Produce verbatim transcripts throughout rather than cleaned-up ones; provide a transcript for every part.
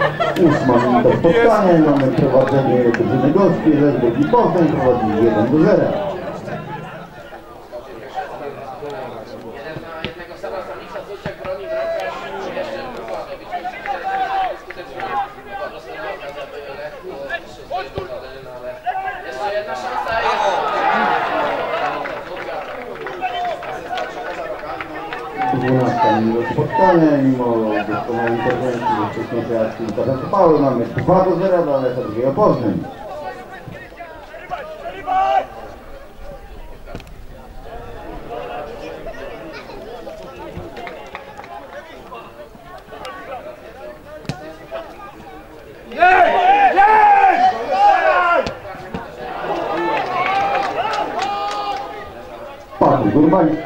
Ósma minuta spotkania i mamy prowadzenie drużyny gości, że drugi Poznań prowadzi jeden do zera. dwunasta minut spotkania, mimo doskonałej interwencji ze wcześniejszej akcji Łukasza Sopały mamy dwa do zera dla Lecha drugiego Poznań. Patryk Urbański.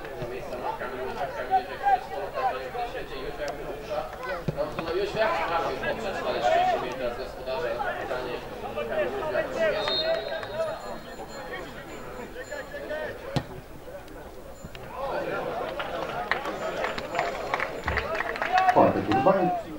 Patryk Urbański.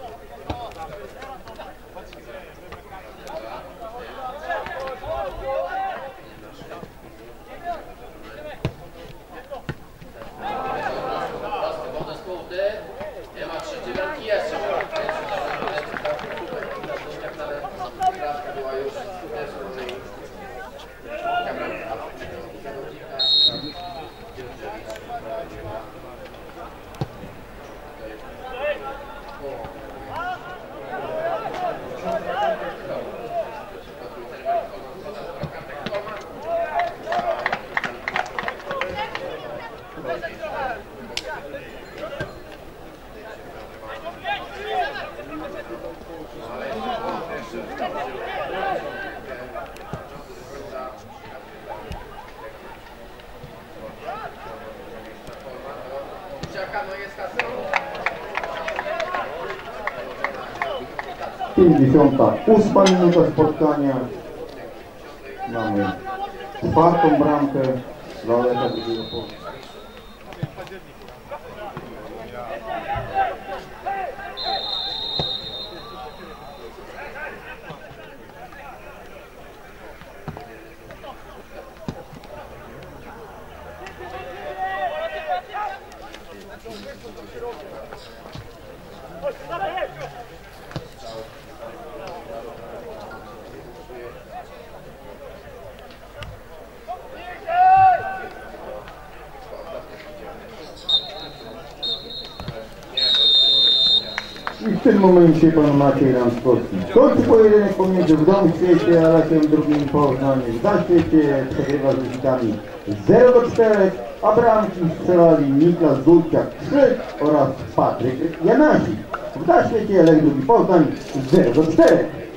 pięćdziesiąta ósma minuta spotkania. Mamy czwartą bramkę dla Lecha drugiego Poznań. I w tym momencie pan Maciej Ramskowski kończy pojedynek pomiędzy w Dom Świecie a Lechem drugim Poznań. W Zaświecie przegrywa z wynikami zero do czterech, a bramki strzelali Niklas Dulciak trzy oraz Patryk Janasik. W Zaświecie Lech drugi Poznań zero do czterech.